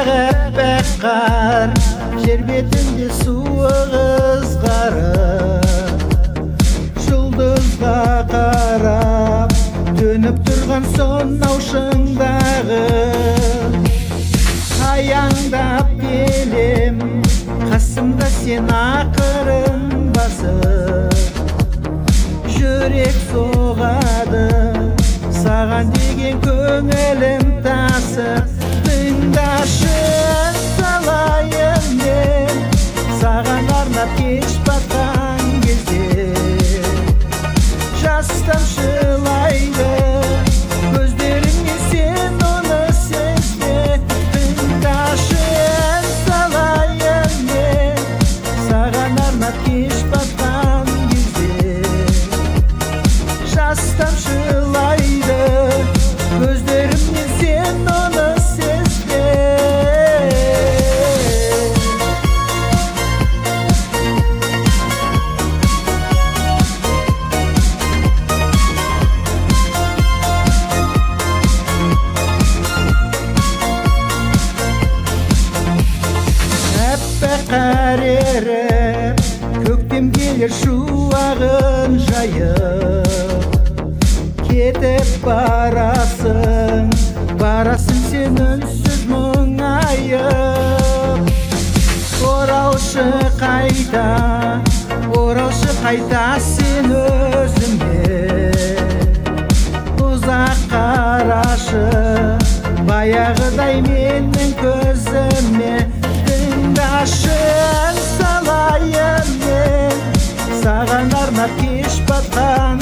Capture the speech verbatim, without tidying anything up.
әппақ қар, жер бетінде суық ызғары. Жұлдызға қарап төніп тұрған сонау шыңдағы, аяңдап келем қасымда сен ақырын басып. Жүрек соғады саған деген көңілім тасып. Тыңдашы салайын мен саған арнап кеш батқан кезде. Жас тамшылайды көздеріңнен, сен оны сезбе. Тыңдашы салайын мен саған арнап кеш батқан кезде. Жас тамшылайды көздерімнен, сен оны сезбе. Әппақ қар еріп көктем келер шуағын жайып. Кетіп барасың, барасың сен үнсіз мұңайып. Оралшы қайта, оралшы қайта сен өзіме. Ұзақ қарашы баяғыдай менің көзіме. Тыңдашы салайын мен саған арнап кеш батқан